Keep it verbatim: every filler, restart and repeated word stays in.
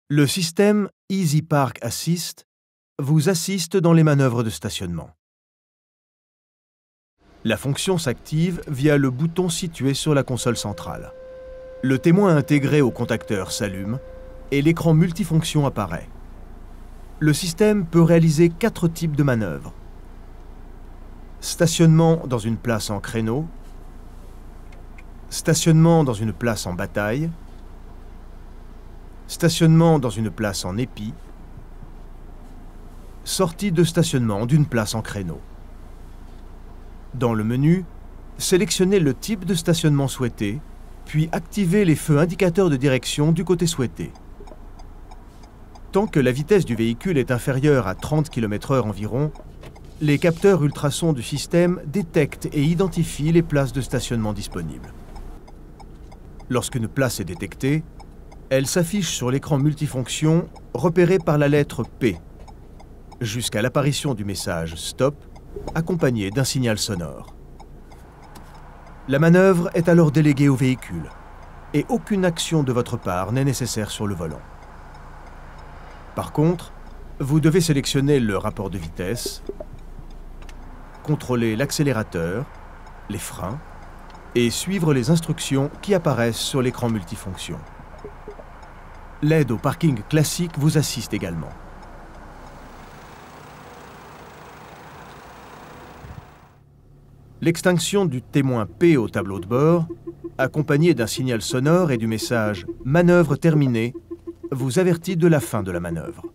Le système Easy Park Assist vous assiste dans les manœuvres de stationnement. La fonction s'active via le bouton situé sur la console centrale. Le témoin intégré au contacteur s'allume et l'écran multifonction apparaît. Le système peut réaliser quatre types de manœuvres. Stationnement dans une place en créneau, stationnement dans une place en bataille, stationnement dans une place en épi, sortie de stationnement d'une place en créneau. Dans le menu, sélectionnez le type de stationnement souhaité, puis activez les feux indicateurs de direction du côté souhaité. Tant que la vitesse du véhicule est inférieure à trente kilomètres heure environ, les capteurs ultrasons du système détectent et identifient les places de stationnement disponibles. Lorsqu'une place est détectée, elle s'affiche sur l'écran multifonction repéré par la lettre P, jusqu'à l'apparition du message Stop, accompagné d'un signal sonore. La manœuvre est alors déléguée au véhicule et aucune action de votre part n'est nécessaire sur le volant. Par contre, vous devez sélectionner le rapport de vitesse, contrôler l'accélérateur, les freins et suivre les instructions qui apparaissent sur l'écran multifonction. L'aide au parking classique vous assiste également. L'extinction du témoin P au tableau de bord, accompagné d'un signal sonore et du message « Manœuvre terminée », vous avertit de la fin de la manœuvre.